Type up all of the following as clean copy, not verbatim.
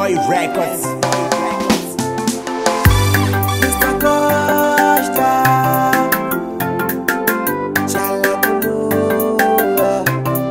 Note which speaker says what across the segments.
Speaker 1: Boy Records.
Speaker 2: Mr. Costa, Chalakulua.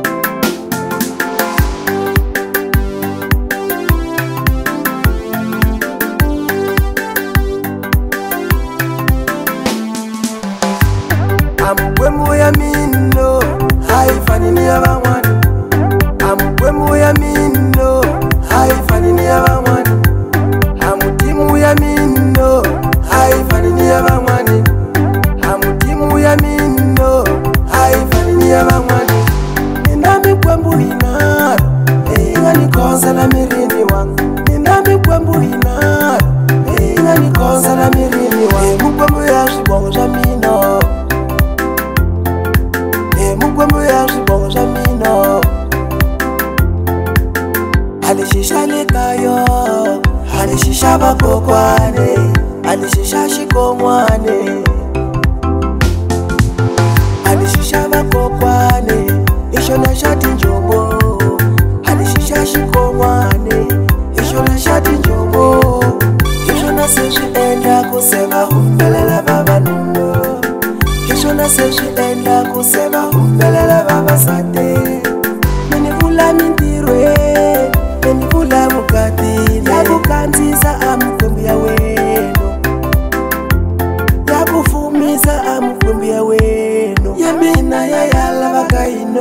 Speaker 2: Amkwemu ya mino, haifanini ya bamwani. Amkwemu ya mino, haifanini ya bamwani. Amutimu ya mino, haifanini ya bamwani. Amutimu ya mino, haifanini ya bamwani. Nindami kwembu inaro, inga nikonza na mirini wangu. Nindami kwembu inaro, inga nikonza na mirini wangu. Mukwembu ya shibongo jamino, mukwembu ya shibongo jamino. Alishisha likayo, alishisha bakokwane, alishisha shikomwane. Alishisha bakokwane, isho na shati njombo. Alishisha shikomwane, isho na shati njombo. Isho na seshi enda kusema umbelela baba nuno. Isho na seshi enda kusema umbelela baba sate. Menivula mindirwe, menivula mukatile. Yakukanzisa amukwembu ya weno, yakufumisa amukwembu ya weno. Yamina ya yala bakaino,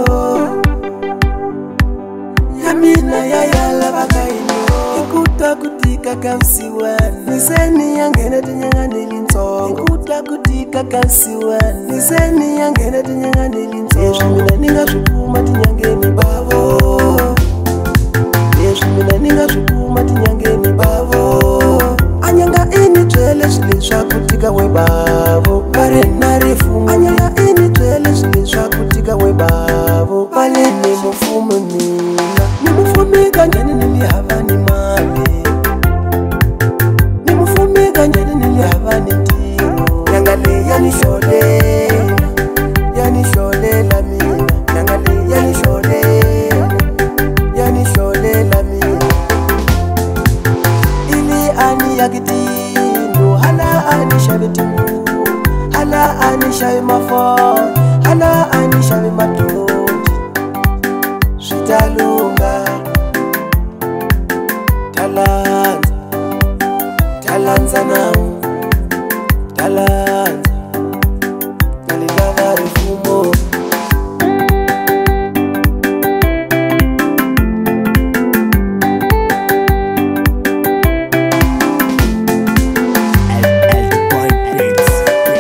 Speaker 2: yamina ya yala bakaino. Ikuta kutika kamsiwani, niseni yangene tinyangani linso. Ikuta kutika kamsiwani, niseni yangene tinyangani linso. Yeshimina ninga shukuma tinyangeni bavo. Yeshimina ninga shukuma tinyangeni bavo. Anyanga ini twele shilisha kutika we bavo. Bare narifu anyanga ini twele shilisha kutika we bavo. Pale ni mufumu nina, ni mufumi kanjani nilihavani mali. Ni mufumi kanjani nilihavani tiro. Yangale yani shole, yani shole la mina. Yangale yani shole, yani shole la mina. Ili ani yakitino, hala ani shabitimu. Hala ani shabi mafo, hala ani shabi matoji. Shitalunga, talanza, talanza nao, talanza, nalilava rifumo.
Speaker 1: Boy Records.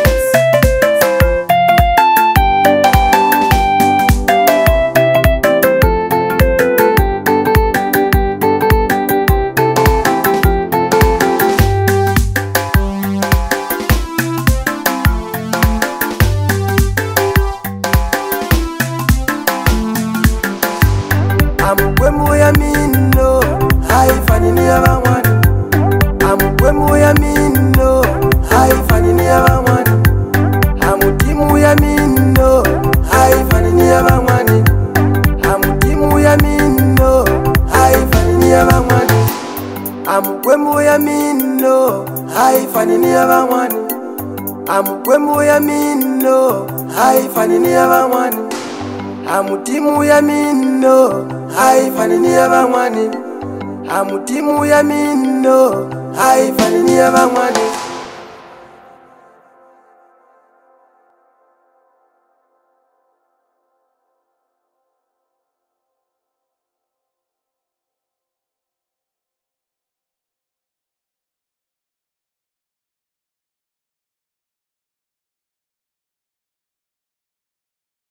Speaker 2: Amukwemu ya mino, haifanini ya bamwani. Amukwemu ya mino, haifanini ya bamwani. Amutimu ya mino, haifanini ya bamwani. Amutimu ya mino, haifanini ya bamwani. Amukwemu ya mino, haifanini ya bamwani. Amukwemu ya mino, haifanini ya bamwani. Amutimu ya mino, haifanini ya bamwani. Amutimu ya mino, haifanini ya bamwani.